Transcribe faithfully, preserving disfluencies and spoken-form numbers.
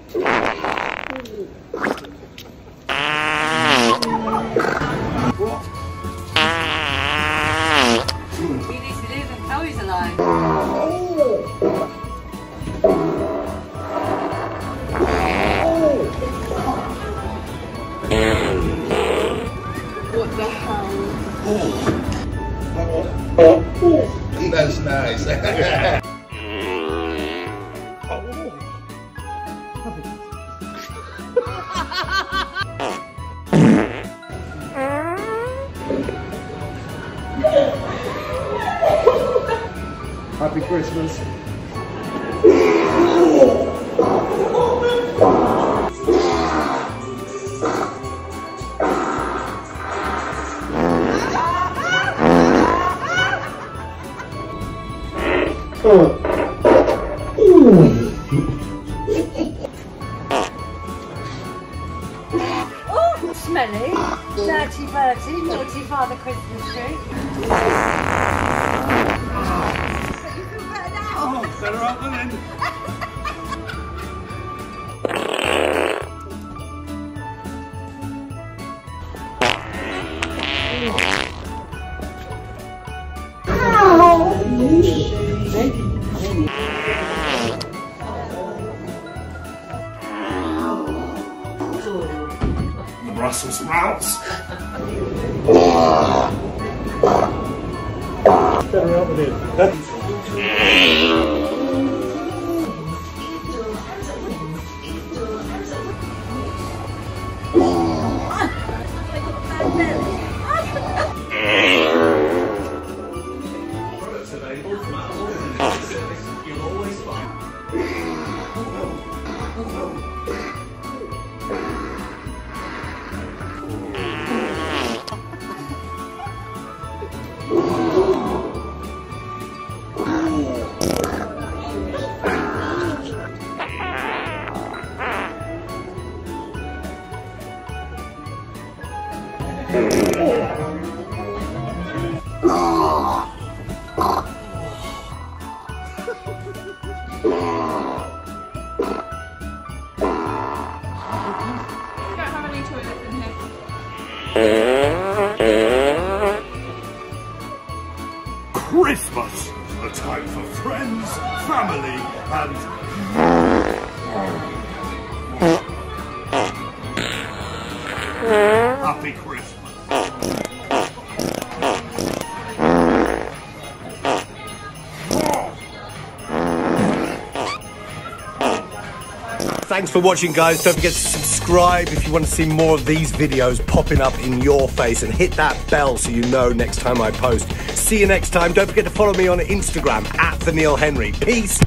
He needs to leave and tell he's alive. What the hell? That's nice. Happy Christmas. Oh, smelly, dirty, dirty, naughty Father Christmas tree. Oh, better up than in. The Brussels sprouts. Better up than in. Christmas, a time for friends, family, and happy Christmas. Thanks for watching, guys. Don't forget to subscribe if you want to see more of these videos popping up in your face, and hit that bell so you know next time I post. See you next time. Don't forget to follow me on Instagram at the Neil Henry. Peace.